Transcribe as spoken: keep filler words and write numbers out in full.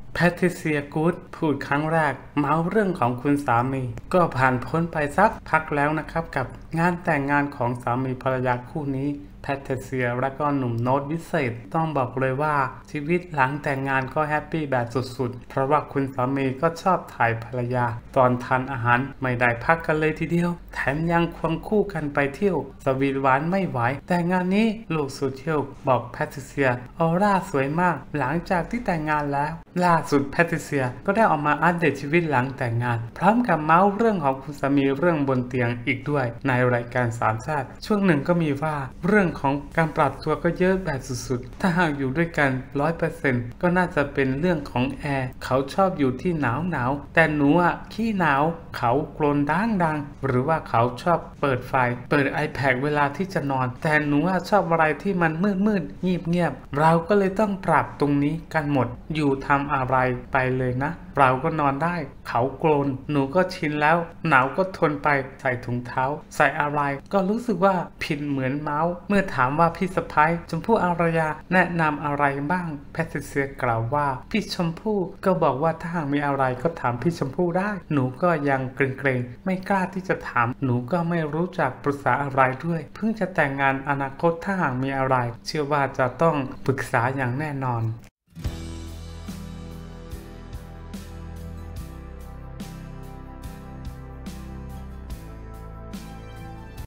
แพทริเซียกู๊ดพูดครั้งแรกเมาเรื่องของคุณสามีก็ผ่านพ้นไปสักพักแล้วนะครับกับงานแต่งงานของสามีภรรยาคู่นี้แพทริเซียและก็หนุ่มโน้ตวิเศษต้องบอกเลยว่าชีวิตหลังแต่งงานก็แฮปปี้แบบสุดๆเพราะว่าคุณสามีก็ชอบถ่ายภรรยาตอนทานอาหารไม่ได้พักกันเลยทีเดียวแถมยังควงคู่กันไปเที่ยวสวีทหวานไม่ไหวแต่งานนี้โลกโซเชียลบอกแพทริเซียออร่าสวยมากหลังจากที่แต่งงานแล้วล่าสุดแพทริเซียก็ได้ออกมาอัปเดตชีวิตหลังแต่งงานพร้อมกับเมาส์เรื่องของคุณสามีเรื่องบนเตียงอีกด้วยในรายการสามชาติช่วงหนึ่งก็มีว่าเรื่องของการปรับตัวก็เยอะแบบสุดๆถ้าหากอยู่ด้วยกัน ร้อยเปอร์เซ็นต์ ก็น่าจะเป็นเรื่องของแอร์เขาชอบอยู่ที่หนาวหนาวแต่หนูอ่ะขี้หนาวเขาโกรนดังดังหรือว่าเขาชอบเปิดไฟเปิด iPad เวลาที่จะนอนแต่หนูอ่ะชอบอะไรที่มันมืดมืดเงียบเงียบเราก็เลยต้องปรับตรงนี้กันหมดอยู่ทำอะไรไปเลยนะเราก็นอนได้เขาโกรนหนูก็ชินแล้วหนาวก็ทนไปใส่ถุงเท้าใส่อะไรก็รู้สึกว่าผิดเหมือนเมาส์เมื่อถามว่าพี่สะพ้ายชมพู่อารยาแนะนำอะไรบ้างแพทริเซียกล่าวว่าพี่ชมพู่ก็บอกว่าถ้าหากมีอะไรก็ถามพี่ชมพู่ได้หนูก็ยังเกรงๆไม่กล้าที่จะถามหนูก็ไม่รู้จักปรึกษาอะไรด้วยเพิ่งจะแต่งงานอนาคตถ้าหากมีอะไรเชื่อว่าจะต้องปรึกษาอย่างแน่นอน